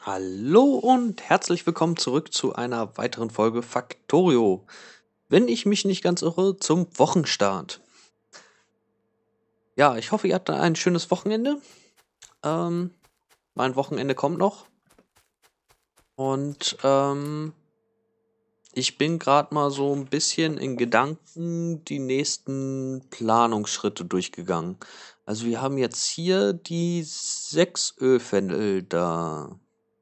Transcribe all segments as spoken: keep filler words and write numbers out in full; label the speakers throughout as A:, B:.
A: Hallo und herzlich willkommen zurück zu einer weiteren Folge Factorio. Wenn ich mich nicht ganz irre, zum Wochenstart. Ja, ich hoffe, ihr hattet ein schönes Wochenende. Ähm, mein Wochenende kommt noch. Und ähm, ich bin gerade mal so ein bisschen in Gedanken die nächsten Planungsschritte durchgegangen. Also wir haben jetzt hier die sechs Ölfelder.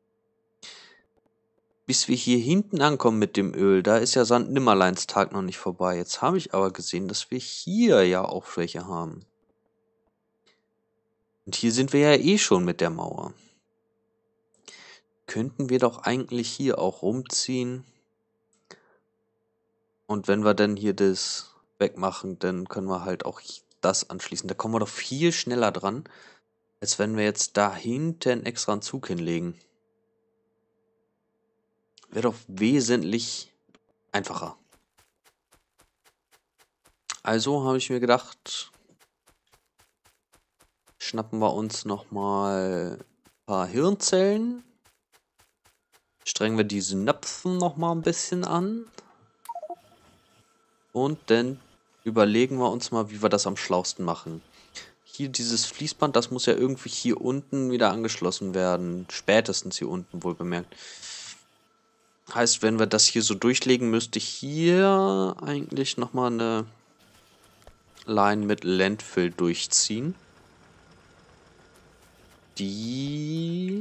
A: Bis wir hier hinten ankommen mit dem Öl, da ist ja Sankt Nimmerleins Tag noch nicht vorbei. Jetzt habe ich aber gesehen, dass wir hier ja auch welche haben. Und hier sind wir ja eh schon mit der Mauer. Könnten wir doch eigentlich hier auch rumziehen. Und wenn wir dann hier das wegmachen, dann können wir halt auch das anschließen. Da kommen wir doch viel schneller dran, als wenn wir jetzt da hinten extra einen Zug hinlegen. Wäre doch wesentlich einfacher. Also habe ich mir gedacht, schnappen wir uns nochmal ein paar Hirnzellen. Strengen wir die Synapsen nochmal ein bisschen an. Und dann überlegen wir uns mal, wie wir das am schlausten machen. Hier dieses Fließband, das muss ja irgendwie hier unten wieder angeschlossen werden. Spätestens hier unten, wohl bemerkt. Heißt, wenn wir das hier so durchlegen, müsste hier eigentlich nochmal eine Line mit Landfill durchziehen. Die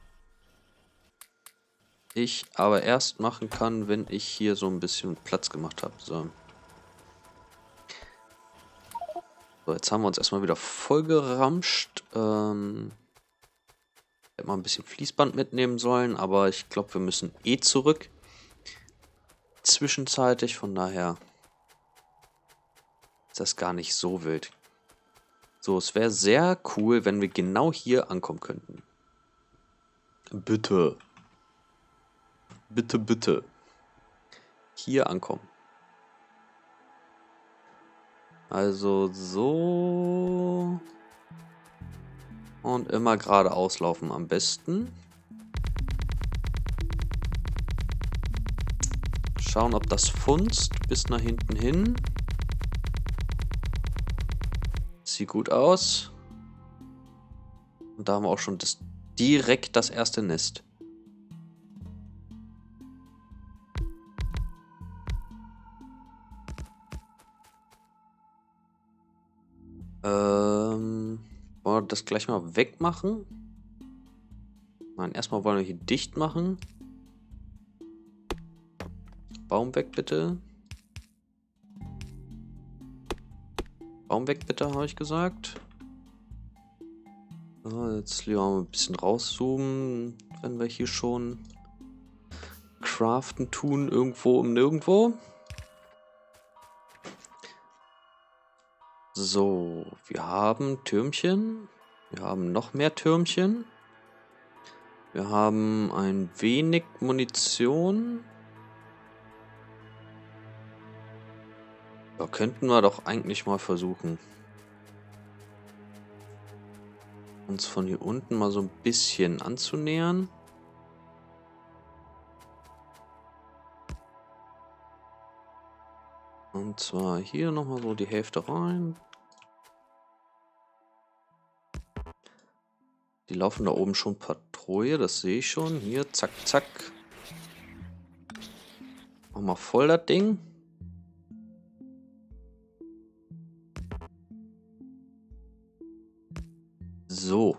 A: ich aber erst machen kann, wenn ich hier so ein bisschen Platz gemacht habe. So. So, jetzt haben wir uns erstmal wieder vollgeramscht. Ähm, hätte mal ein bisschen Fließband mitnehmen sollen, aber ich glaube, wir müssen eh zurück. Zwischenzeitlich, von daher ist das gar nicht so wild. So, es wäre sehr cool, wenn wir genau hier ankommen könnten. Bitte. Bitte, bitte. Hier ankommen. Also so. Und immer geradeaus laufen am besten. Schauen, ob das funzt bis nach hinten hin. Sieht gut aus. Und da haben wir auch schon das, direkt das erste Nest. Ähm, wollen wir das gleich mal wegmachen? Nein, erstmal wollen wir hier dicht machen. Baum weg, bitte. Baum weg, bitte, habe ich gesagt. So, jetzt lieber mal ein bisschen rauszoomen, wenn wir hier schon craften tun, irgendwo um nirgendwo. So, wir haben Türmchen. Wir haben noch mehr Türmchen. Wir haben ein wenig Munition. Da könnten wir doch eigentlich mal versuchen, uns von hier unten mal so ein bisschen anzunähern. Und zwar hier nochmal so die Hälfte rein. Die laufen da oben schon Patrouille, das sehe ich schon. Hier, zack, zack. Machen wir voll das Ding. So.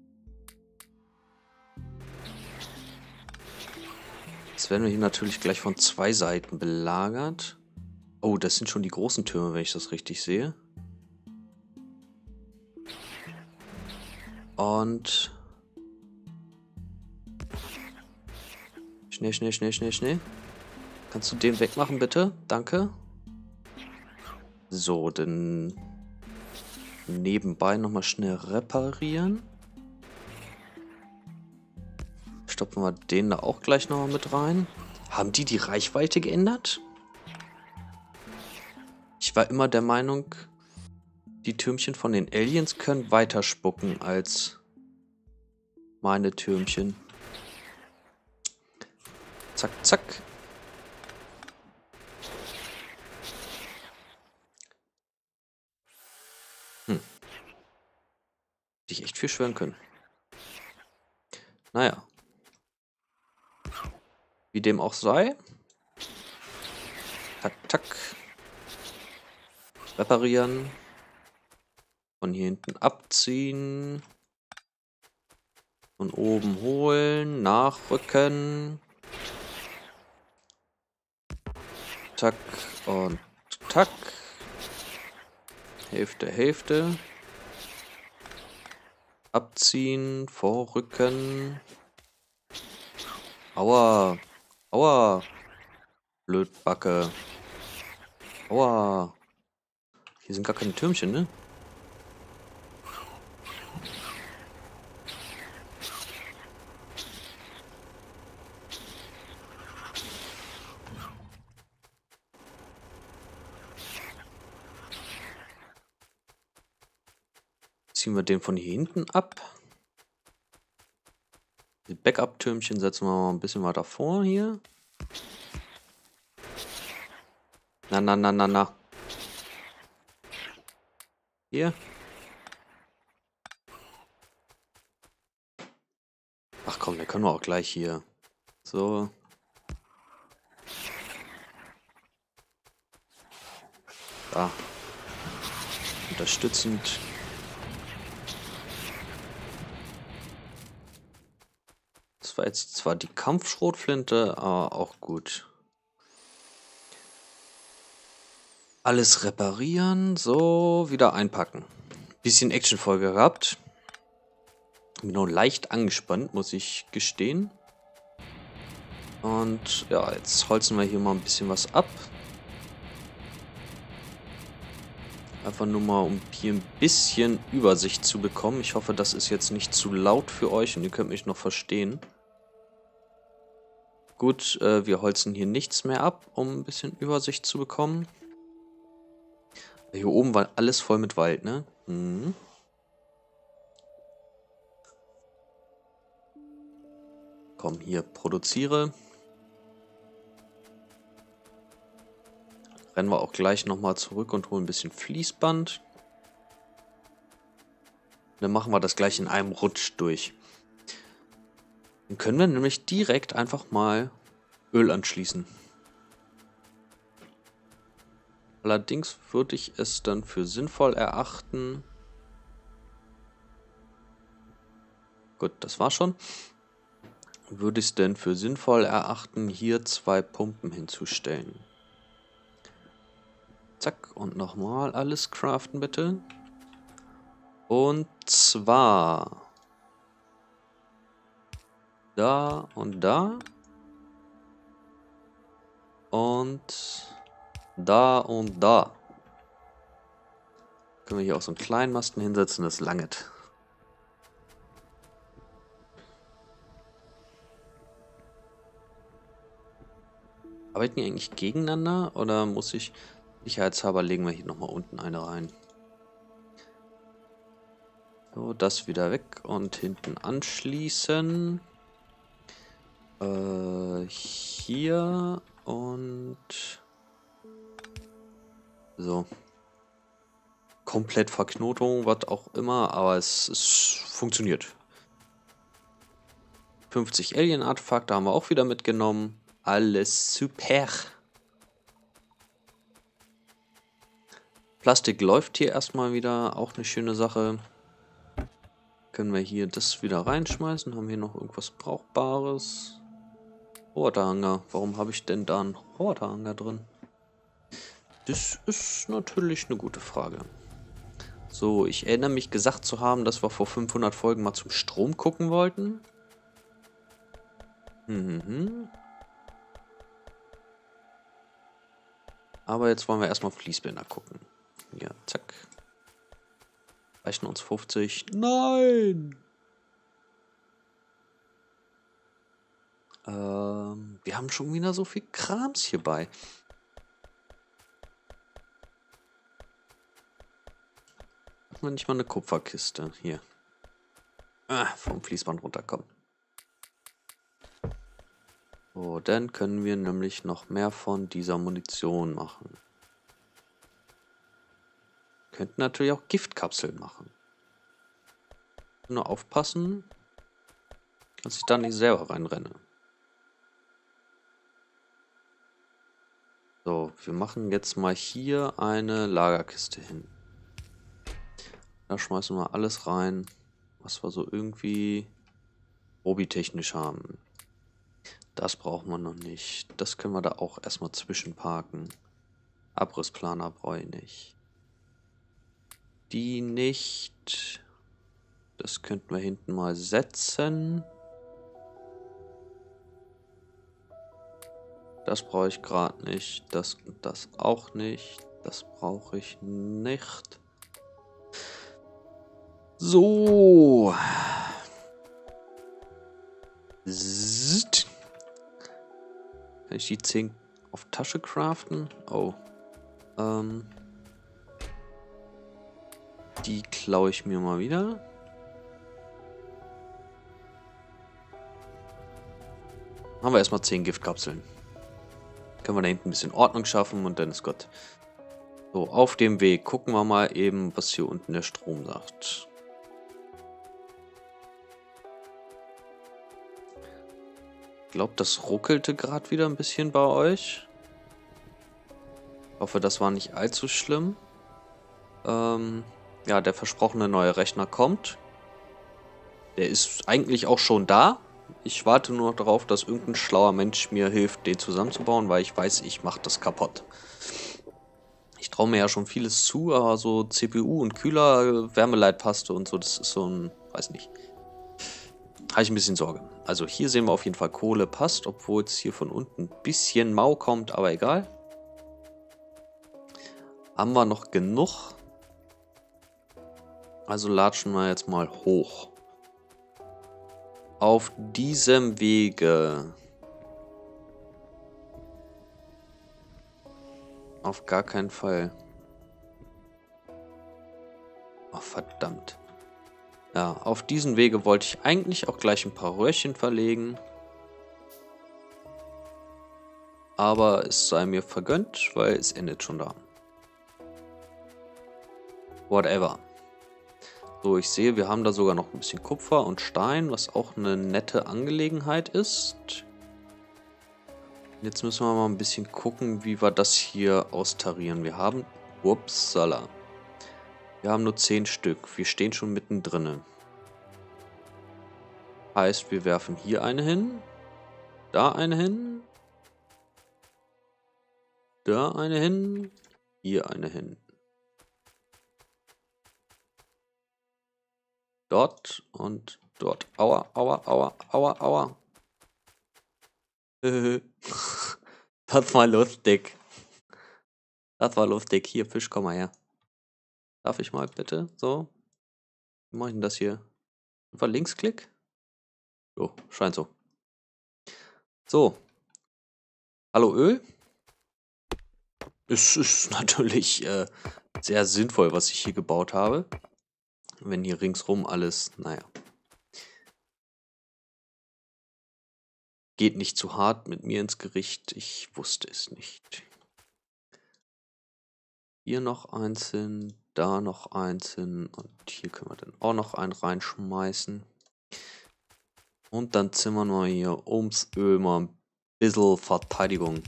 A: Jetzt werden wir hier natürlich gleich von zwei Seiten belagert. Oh, das sind schon die großen Türme, wenn ich das richtig sehe. Und schnell, schnell, schnell, schnell, schnell. Kannst du den wegmachen, bitte? Danke. So, dann nebenbei nochmal schnell reparieren. Stoppen wir den da auch gleich nochmal mit rein. Haben die die Reichweite geändert? Ich war immer der Meinung, die Türmchen von den Aliens können weiter spucken als meine Türmchen. Zack, zack. Hm. Hätte ich echt viel schwören können. Naja. Wie dem auch sei. Tak, tak. Reparieren. Von hier hinten abziehen. Von oben holen. Nachrücken. Tak und tak. Hälfte, Hälfte. Abziehen. Vorrücken. Aua. Aua. Blödbacke. Aua. Hier sind gar keine Türmchen, ne? Ziehen wir den von hier hinten ab. Die Backup-Türmchen setzen wir mal ein bisschen weiter vor hier. Na, na, na, na, na. Hier. Ach komm, der können wir auch gleich hier. So. Da. Unterstützend. Das war jetzt zwar die Kampfschrotflinte, aber auch gut. Alles reparieren. So, wieder einpacken. Bisschen Actionfolge gehabt. Bin nur leicht angespannt, muss ich gestehen. Und ja, jetzt holzen wir hier mal ein bisschen was ab. Einfach nur mal, um hier ein bisschen Übersicht zu bekommen. Ich hoffe, das ist jetzt nicht zu laut für euch und ihr könnt mich noch verstehen. Gut, äh, wir holzen hier nichts mehr ab, um ein bisschen Übersicht zu bekommen. Hier oben war alles voll mit Wald, ne? Mhm. Komm, hier, produziere. Rennen wir auch gleich nochmal zurück und holen ein bisschen Fließband. Dann machen wir das gleich in einem Rutsch durch. Dann können wir nämlich direkt einfach mal Öl anschließen. Allerdings würde ich es dann für sinnvoll erachten. Gut, das war schon. Würde ich es denn für sinnvoll erachten, hier zwei Pumpen hinzustellen. Zack, und nochmal alles craften, bitte. Und zwar da und da. Und da und da. Können wir hier auch so einen kleinen Masten hinsetzen, das langet. Arbeiten die eigentlich gegeneinander oder muss ich... Sicherheitshalber legen wir hier nochmal unten eine rein. So, das wieder weg und hinten anschließen. Äh, hier und... So. Komplett Verknotung, was auch immer, aber es, es funktioniert. fünfzig Alien-Artefakte haben wir auch wieder mitgenommen. Alles super. Plastik läuft hier erstmal wieder, auch eine schöne Sache. Können wir hier das wieder reinschmeißen? Haben hier noch irgendwas Brauchbares? Waterhanger. Warum habe ich denn da einen Waterhanger drin? Das ist natürlich eine gute Frage. So, ich erinnere mich gesagt zu haben, dass wir vor fünfhundert Folgen mal zum Strom gucken wollten. Mhm. Aber jetzt wollen wir erstmal Fließbänder gucken. Ja, zack. Reichen uns fünfzig. Nein! Ähm, wir haben schon wieder so viel Krams hierbei. Hat man nicht mal eine Kupferkiste? Hier. Ah, vom Fließband runterkommen. So, dann können wir nämlich noch mehr von dieser Munition machen. Könnten natürlich auch Giftkapseln machen. Nur aufpassen, dass ich da nicht selber reinrenne. So, wir machen jetzt mal hier eine Lagerkiste hin. Da schmeißen wir alles rein, was wir so irgendwie hobbytechnisch haben. Das brauchen wir noch nicht. Das können wir da auch erstmal zwischenparken. Abrissplaner brauche ich nicht. Die nicht. Das könnten wir hinten mal setzen. Das brauche ich gerade nicht. Das und das auch nicht. Das brauche ich nicht. So. Zzt. Kann ich die zehn auf Tasche craften? Oh. Ähm. Die klaue ich mir mal wieder. Haben wir erstmal zehn Giftkapseln. Können wir da hinten ein bisschen Ordnung schaffen und dann ist Gott. So, auf dem Weg gucken wir mal eben, was hier unten der Strom sagt. Ich glaube, das ruckelte gerade wieder ein bisschen bei euch. Ich hoffe, das war nicht allzu schlimm. Ähm, ja, der versprochene neue Rechner kommt. Der ist eigentlich auch schon da. Ich warte nur noch darauf, dass irgendein schlauer Mensch mir hilft, den zusammenzubauen, weil ich weiß, ich mache das kaputt. Ich traue mir ja schon vieles zu, aber so C P U und Kühler, Wärmeleitpaste und so, das ist so ein, weiß nicht. Habe ich ein bisschen Sorge. Also hier sehen wir auf jeden Fall, Kohle passt, obwohl es hier von unten ein bisschen mau kommt, aber egal. Haben wir noch genug? Also latschen wir jetzt mal hoch. Auf diesem Wege. Auf gar keinen Fall. Oh, verdammt. Ja, auf diesen Wege wollte ich eigentlich auch gleich ein paar Röhrchen verlegen. Aber es sei mir vergönnt, weil es endet schon da. Whatever. So, ich sehe, wir haben da sogar noch ein bisschen Kupfer und Stein, was auch eine nette Angelegenheit ist. Jetzt müssen wir mal ein bisschen gucken, wie wir das hier austarieren. Wir haben... Upsala. Wir haben nur zehn Stück. Wir stehen schon mittendrin. Heißt, wir werfen hier eine hin. Da eine hin. Da eine hin. Hier eine hin. Dort und dort. Aua, aua, aua, aua, aua. Das war lustig. Das war lustig. Hier, Fisch, komm mal her. Darf ich mal bitte? So. Wie mache ich denn das hier? Einfach Linksklick? Jo, scheint so. So. Hallo Öl. Es ist natürlich äh, sehr sinnvoll, was ich hier gebaut habe. Wenn hier ringsrum alles, naja. Geht nicht zu hart mit mir ins Gericht. Ich wusste es nicht. Hier noch einzeln, da noch einzeln und hier können wir dann auch noch einen reinschmeißen. Und dann zimmern wir hier ums Öl mal ein bisschen Verteidigung.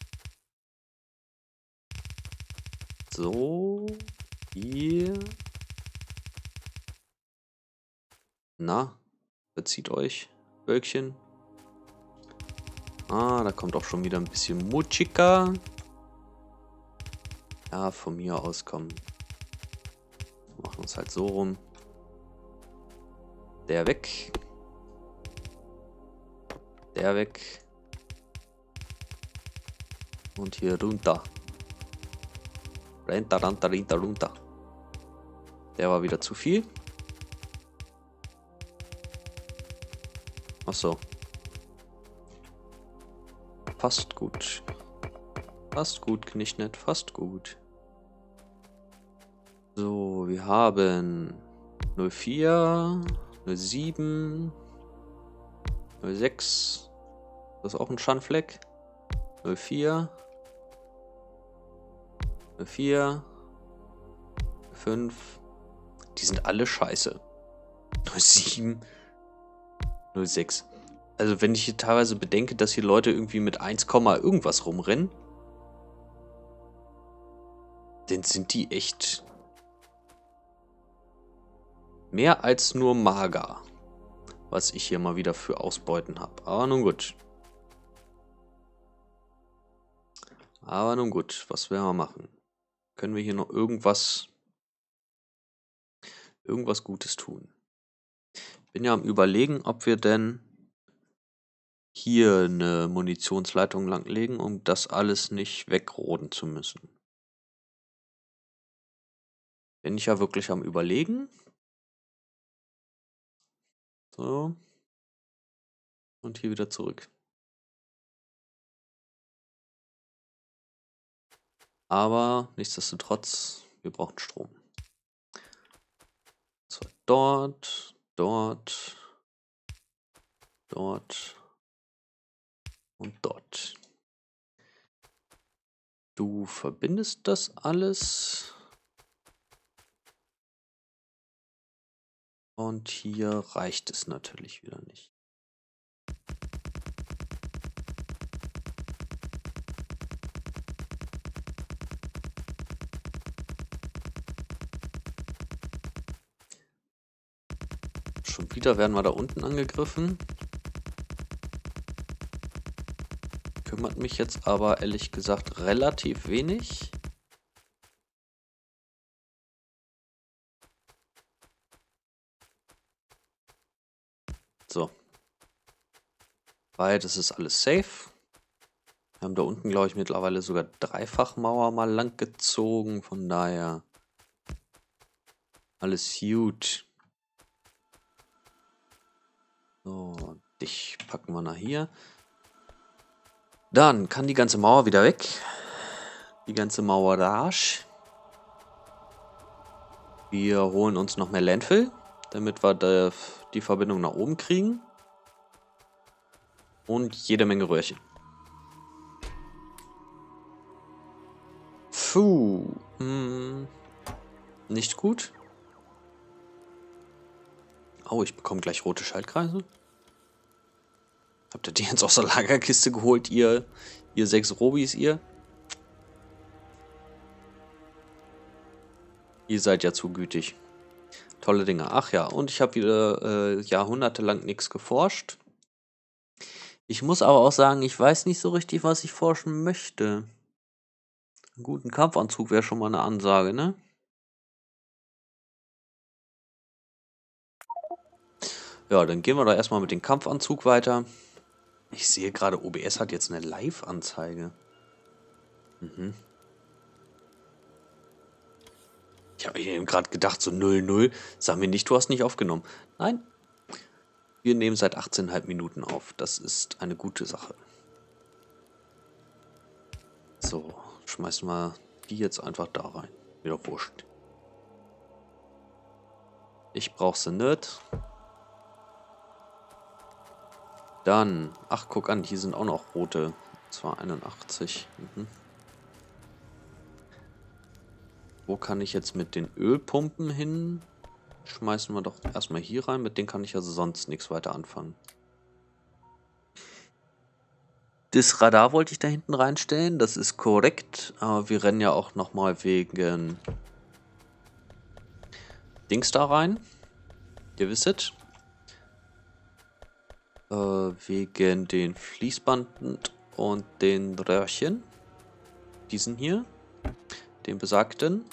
A: So, hier. Na, verzieht euch, Wölkchen. Ah, da kommt auch schon wieder ein bisschen Mutschika. Ja, von mir aus kommen. Wir machen uns halt so rum. Der weg. Der weg. Und hier runter. Runter, runter, runter, runter. Der war wieder zu viel. Ach so. Fast gut. Fast gut, Knichnet, fast gut. So, wir haben null vier, null sieben, null sechs, Das ist auch ein Schandfleck. null vier. null vier. fünf. Die sind alle scheiße. null sieben. null sechs. Also wenn ich hier teilweise bedenke, dass hier Leute irgendwie mit eins, irgendwas rumrennen, dann sind die echt mehr als nur mager, was ich hier mal wieder für Ausbeuten habe. Aber nun gut. Aber nun gut, was werden wir machen? Können wir hier noch irgendwas, irgendwas Gutes tun? Bin ja am Überlegen, ob wir denn hier eine Munitionsleitung langlegen, um das alles nicht wegroden zu müssen. Bin ich ja wirklich am Überlegen. So. Und hier wieder zurück. Aber nichtsdestotrotz, wir brauchen Strom. So, dort, dort, dort und dort. Du verbindest das alles. Und hier reicht es natürlich wieder nicht. Schon wieder werden wir da unten angegriffen. Kümmert mich jetzt aber ehrlich gesagt relativ wenig. So. Weil das ist alles safe. Wir haben da unten, glaube ich, mittlerweile sogar Dreifachmauer mal lang gezogen. Von daher alles gut. So, dich packen wir nach hier. Dann kann die ganze Mauer wieder weg. Die ganze Mauerage. Wir holen uns noch mehr Landfill, damit wir da die Verbindung nach oben kriegen. Und jede Menge Röhrchen. Puh. Hm, nicht gut. Oh, ich bekomme gleich rote Schaltkreise. Habt ihr die jetzt aus der Lagerkiste geholt, ihr, ihr sechs Robis, ihr? Ihr seid ja zu gütig. Tolle Dinge. Ach ja, und ich habe wieder äh, jahrhundertelang nichts geforscht. Ich muss aber auch sagen, ich weiß nicht so richtig, was ich forschen möchte. Einen guten Kampfanzug wäre schon mal eine Ansage, ne? Ja, dann gehen wir doch erstmal mit dem Kampfanzug weiter. Ich sehe gerade, O B S hat jetzt eine Live-Anzeige. Mhm. Ich habe eben gerade gedacht, so null null. Sag mir nicht, du hast nicht aufgenommen. Nein. Wir nehmen seit achtzehn Komma fünf Minuten auf. Das ist eine gute Sache. So, schmeißen wir die jetzt einfach da rein. Wieder wurscht. Ich brauche sie nicht. Dann, ach guck an, hier sind auch noch rote. Zwar einundachtzig. Mhm. Wo kann ich jetzt mit den Ölpumpen hin? Schmeißen wir doch erstmal hier rein. Mit denen kann ich also sonst nichts weiter anfangen. Das Radar wollte ich da hinten reinstellen. Das ist korrekt. Aber wir rennen ja auch nochmal wegen Dings da rein. Ihr wisst. Äh, wegen den Fließbanden und den Röhrchen. Diesen hier. Den besagten.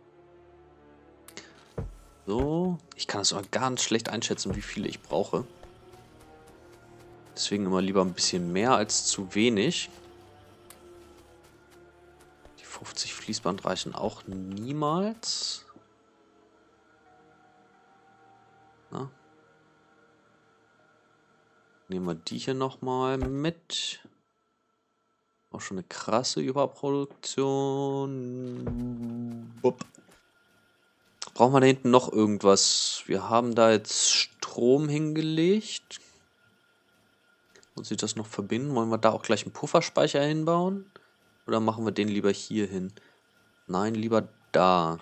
A: So. Ich kann es aber ganz schlecht einschätzen, wie viele ich brauche. Deswegen immer lieber ein bisschen mehr als zu wenig. Die fünfzig Fließband reichen auch niemals. Na? Nehmen wir die hier nochmal mit. Auch schon eine krasse Überproduktion. Bup. Brauchen wir da hinten noch irgendwas? Wir haben da jetzt Strom hingelegt. Muss ich das noch verbinden? Wollen wir da auch gleich einen Pufferspeicher hinbauen? Oder machen wir den lieber hier hin? Nein, lieber da.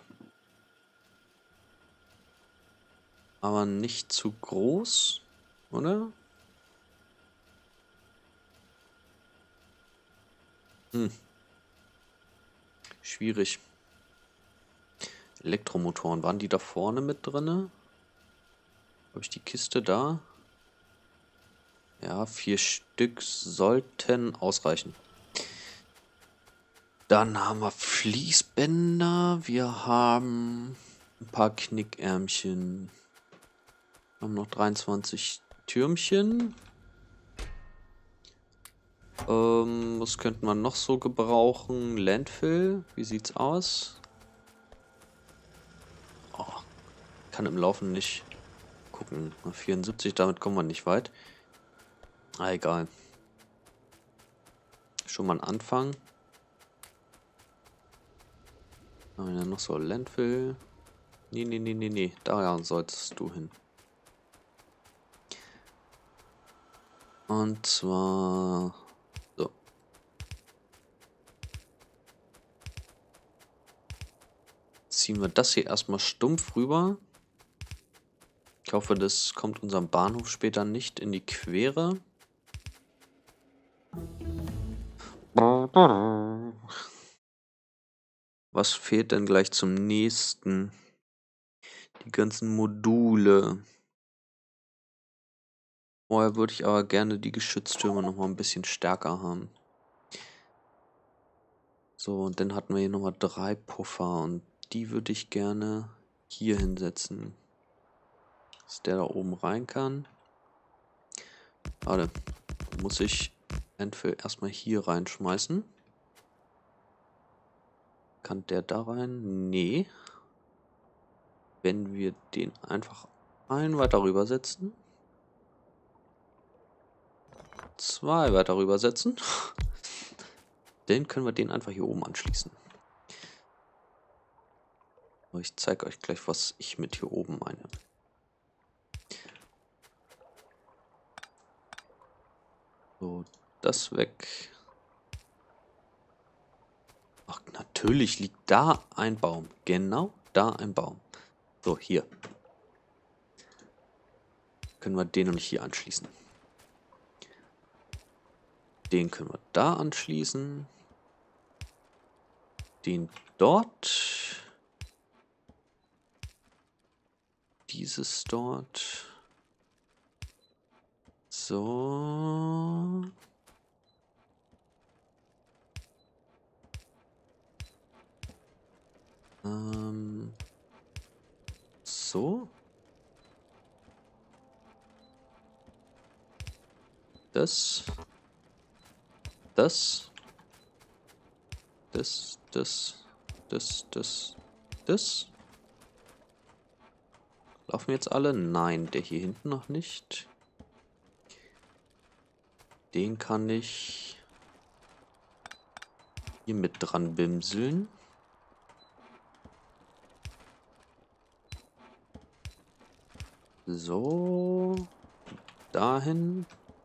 A: Aber nicht zu groß, oder? Hm. Schwierig. Elektromotoren, waren die da vorne mit drinne? Habe ich die Kiste da? Ja, vier Stück sollten ausreichen. Dann haben wir Fließbänder. Wir haben ein paar Knickärmchen. Wir haben noch dreiundzwanzig Türmchen. Ähm, was könnten wir noch so gebrauchen? Landfill, wie sieht's aus? Oh, kann im Laufen nicht gucken. vierundsiebzig, damit kommen wir nicht weit. Ah, egal. Schon mal ein Anfang. Haben wir noch so Landfill? Nee, nee, nee, nee, nee. Da sollst du hin. Und zwar... So. Ziehen wir das hier erstmal stumpf rüber. Ich hoffe, das kommt unserem Bahnhof später nicht in die Quere. Was fehlt denn gleich zum nächsten? Die ganzen Module. Vorher würde ich aber gerne die Geschütztürme noch mal ein bisschen stärker haben. So, und dann hatten wir hier nochmal drei Puffer und die würde ich gerne hier hinsetzen. Dass der da oben rein kann. Warte, muss ich Landfill erstmal hier reinschmeißen. Kann der da rein? Nee. Wenn wir den einfach ein weiter rübersetzen. Zwei weiter rübersetzen. Dann können wir den einfach hier oben anschließen. Ich zeige euch gleich, was ich mit hier oben meine. So, das weg. Ach, natürlich liegt da ein Baum. Genau da ein Baum. So, hier. Können wir den nämlich hier anschließen. Den können wir da anschließen. Den dort. Dieses dort. So. Ähm. So. Das. Das. Das, das, das, das, das. Laufen jetzt alle? Nein, der hier hinten noch nicht. Den kann ich hier mit dran bimseln. So. Dahin.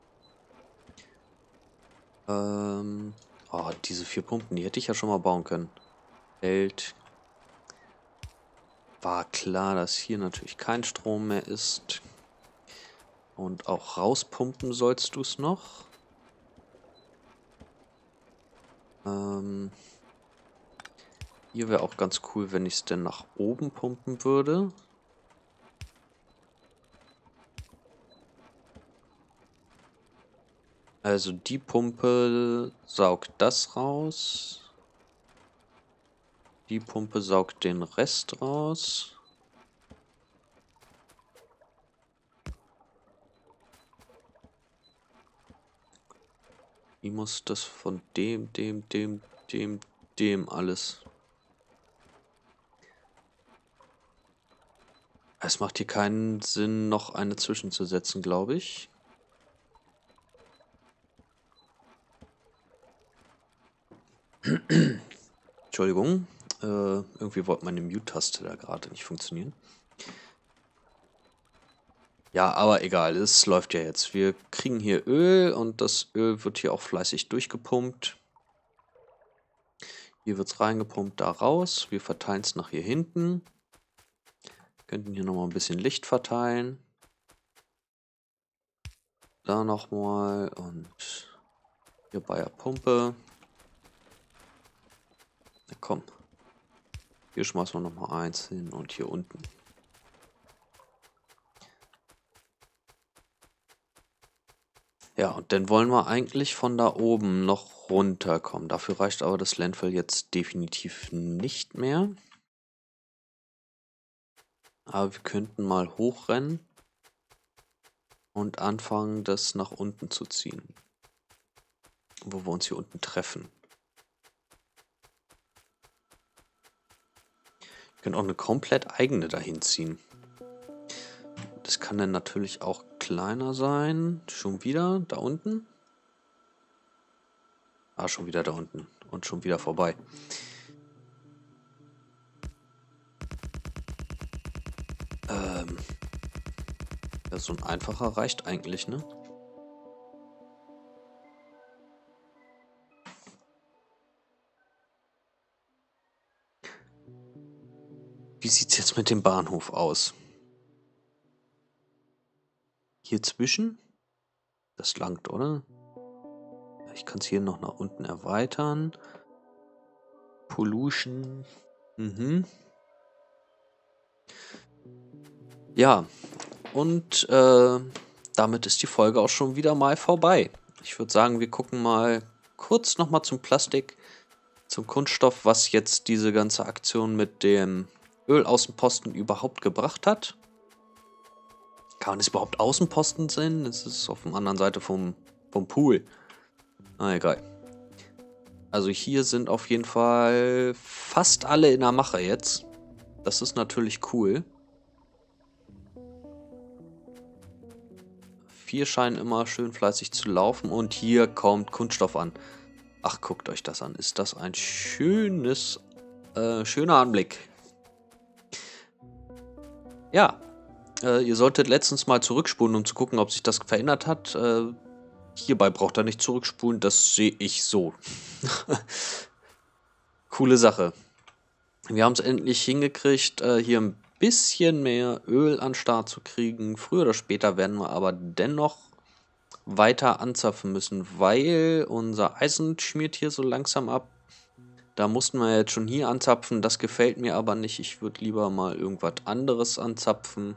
A: Ähm. Oh, diese vier Pumpen, die hätte ich ja schon mal bauen können. Hält. War klar, dass hier natürlich kein Strom mehr ist. Und auch rauspumpen sollst du es noch. Ähm. Hier wäre auch ganz cool, wenn ich es denn nach oben pumpen würde. Also die Pumpe saugt das raus. Die Pumpe saugt den Rest raus. Wie muss das von dem, dem, dem, dem, dem alles? Es macht hier keinen Sinn, noch eine zwischenzusetzen, glaube ich. Entschuldigung. Äh, irgendwie wollte meine Mute-Taste da gerade nicht funktionieren. Ja, aber egal, es läuft ja jetzt. Wir kriegen hier Öl und das Öl wird hier auch fleißig durchgepumpt. Hier wird es reingepumpt, da raus. Wir verteilen es nach hier hinten. Könnten hier nochmal ein bisschen Licht verteilen. Da nochmal und hier bei der Pumpe. Na komm. Hier schmeißen wir nochmal eins hin und hier unten. Ja, und dann wollen wir eigentlich von da oben noch runterkommen. Dafür reicht aber das Landfill jetzt definitiv nicht mehr. Aber wir könnten mal hochrennen und anfangen, das nach unten zu ziehen. Wo wir uns hier unten treffen. Wir können auch eine komplett eigene dahin ziehen. Das kann dann natürlich auch kleiner sein. Schon wieder da unten. Ah, schon wieder da unten. Und schon wieder vorbei. Ähm. Ja, so ein einfacher reicht eigentlich, ne? Wie sieht's jetzt mit dem Bahnhof aus? Hier zwischen? Das langt, oder? Ich kann es hier noch nach unten erweitern. Pollution. Mhm. Ja, und äh, damit ist die Folge auch schon wieder mal vorbei. Ich würde sagen, wir gucken mal kurz nochmal zum Plastik, zum Kunststoff, was jetzt diese ganze Aktion mit dem Ölaußenposten überhaupt gebracht hat. Kann es überhaupt Außenposten sein? Es ist auf der anderen Seite vom, vom Pool. Na egal. Also hier sind auf jeden Fall fast alle in der Mache jetzt. Das ist natürlich cool. Vier scheinen immer schön fleißig zu laufen und hier kommt Kunststoff an. Ach, guckt euch das an. Ist das ein schönes, äh, schöner Anblick. Ja, äh, ihr solltet letztens mal zurückspulen, um zu gucken, ob sich das verändert hat. Äh, hierbei braucht ihr nicht zurückspulen, das sehe ich so. Coole Sache. Wir haben es endlich hingekriegt, äh, hier ein bisschen mehr Öl an den Start zu kriegen. Früher oder später werden wir aber dennoch weiter anzapfen müssen, weil unser Eisen schmiert hier so langsam ab. Da mussten wir jetzt schon hier anzapfen, das gefällt mir aber nicht. Ich würde lieber mal irgendwas anderes anzapfen.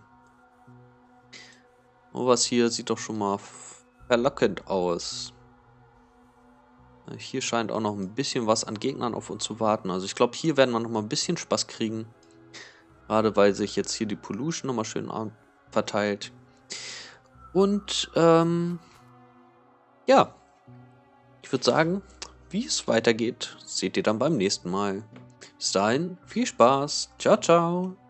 A: Oh, was hier sieht doch schon mal verlockend aus. Hier scheint auch noch ein bisschen was an Gegnern auf uns zu warten. Also ich glaube, hier werden wir noch mal ein bisschen Spaß kriegen. Gerade weil sich jetzt hier die Pollution nochmal schön verteilt. Und, ähm, ja. Ich würde sagen, wie es weitergeht, seht ihr dann beim nächsten Mal. Bis dahin, viel Spaß. Ciao, ciao.